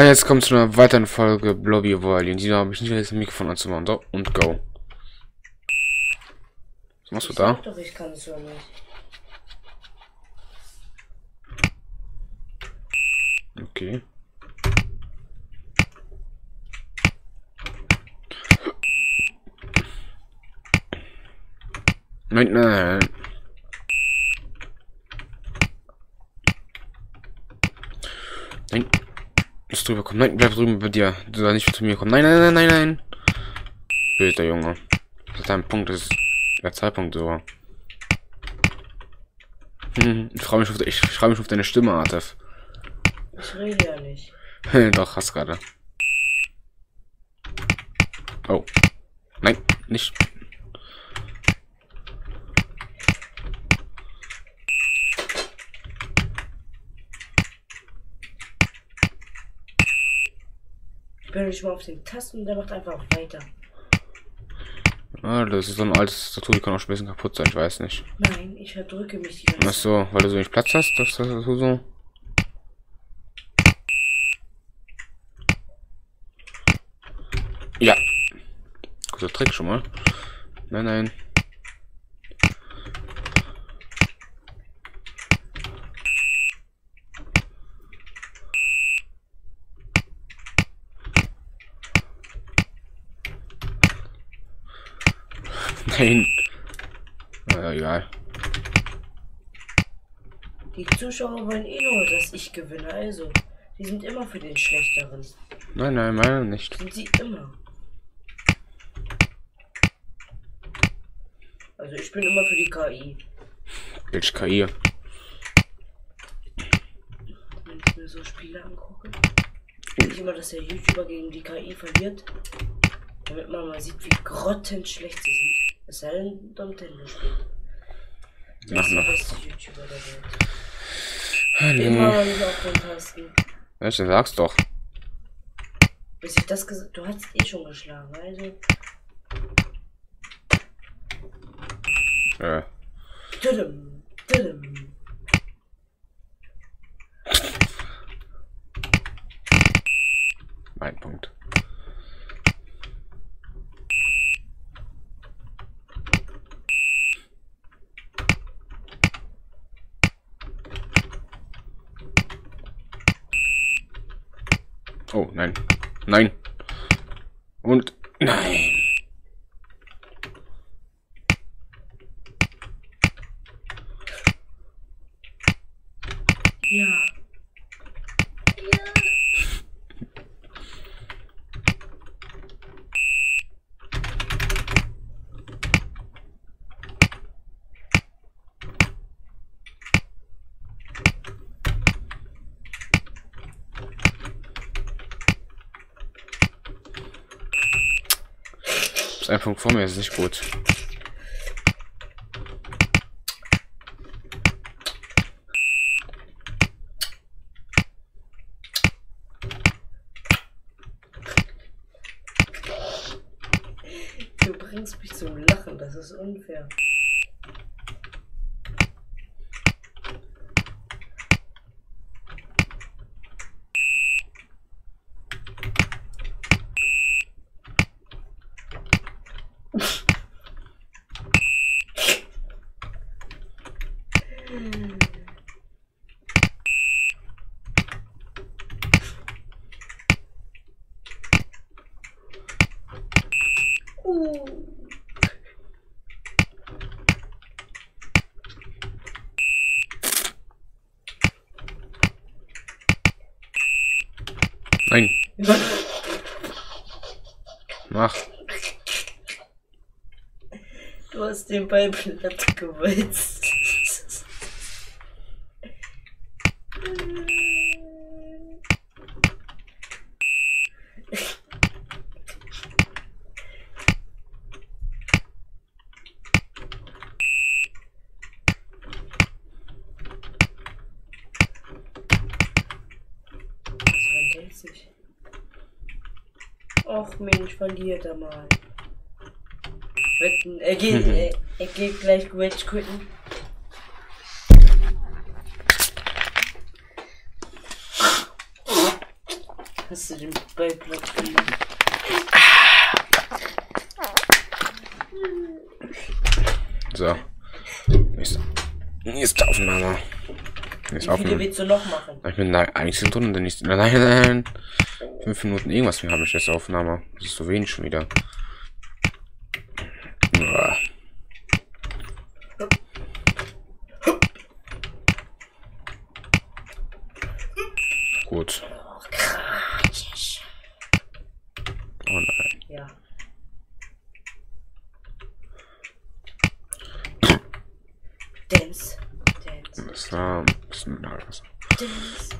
Jetzt kommt zu einer weiteren Folge Blobby Volley. In dieser habe ich nicht das Mikrofon anzumachen. So, und go. Was machst du da? Doch, ich kann es so nicht. Okay. Nein, nein. Nein. Muss drüber kommen. Nein, bleib drüben bei dir. Du sollst nicht zu mir kommen. Nein, nein, nein, nein, nein. Böser Junge. Das ist ein Punkt, das ist der Zeitpunkt so. Ich freue mich auf deine Stimme, Artef. Ich rede ja nicht. Doch, hast gerade. Oh. Nein, nicht. Ich bin nicht mal auf den Tasten und der macht einfach weiter. Ah, das ist so ein altes Tattoo, die kann auch ein bisschen kaputt sein, ich weiß nicht. Nein, ich verdrücke mich die ganze Ach so, weil du so nicht Platz hast, das Tattoo so. Ja. Guter Trick schon mal. Nein, nein. Nein. Na, egal. Die Zuschauer wollen eh nur, dass ich gewinne, also. Die sind immer für den Schlechteren. Nein, nein, meine nicht. Sind sie immer. Also ich bin immer für die KI. Welche KI? Wenn ich mir so Spiele angucke, sehe ich immer, dass der YouTuber gegen die KI verliert. Damit man mal sieht, wie grottenschlecht sie sind. Es sei denn, Nintendo spielt. Das ist der beste YouTuber der Welt. Nee. Immer nicht auf den Tasten. Ja, sag's doch. Bis ich das gesagt, du hast eh schon geschlagen, also. Ja. Tudum, tudum. Mein Punkt. Oh, nein. Nein. Und nein. Ja. Ein Punkt vor mir ist nicht gut. Du bringst mich zum Lachen, das ist unfair. Nein. Mach. Du hast den Ball platt gewälzt. Och Mensch, verliert er mal. Wetten, er geht gleich Wedge quitten. Hast du den Ball platt gemacht? So. Nächste Aufnahme. Wie viele willst du noch machen? Ich bin da eigentlich sind drin, denn nicht. Nein. 5 Minuten irgendwas mehr habe ich jetzt Aufnahme. Das ist so wenig schon wieder. Uah. Gut. Oh nein. Ja. Dance. Das war ein bisschen alles. Dance.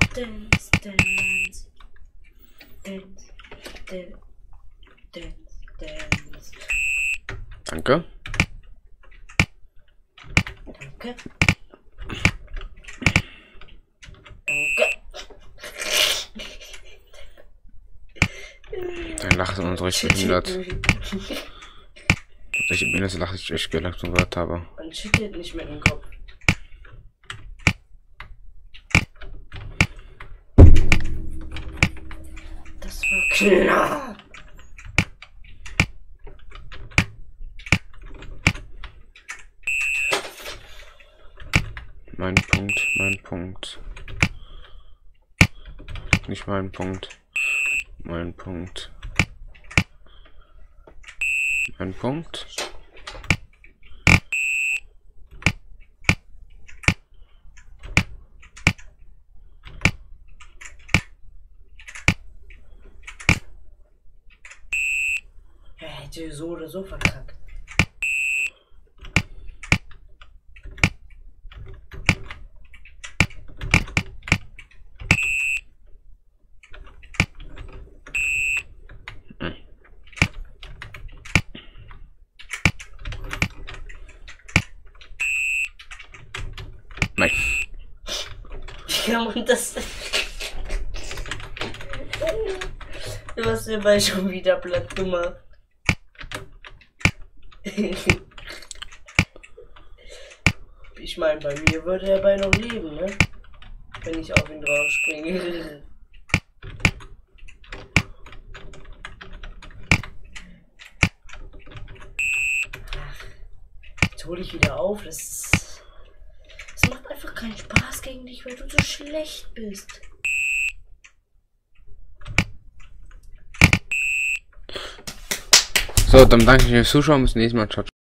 Danke. Dein Lachen ist uns richtig behindert. Ich bin das Lachen ich echt gelacht und gehört habe. Man schüttelt nicht mit dem Kopf. Das war klar. Mein Punkt. Nicht mein Punkt. Mein Punkt. Er hätte so oder so verkackt. Nein. Wie kann man das denn? Du hast den Ball schon wieder platt gemacht. Ich meine, bei mir würde der Ball noch leben, ne? Wenn ich auf ihn drauf springe. Jetzt hole ich wieder auf. Das macht einfach keinen Spaß gegen dich, weil du so schlecht bist. So, dann danke ich fürs Zuschauen. Bis zum nächsten Mal. Ciao.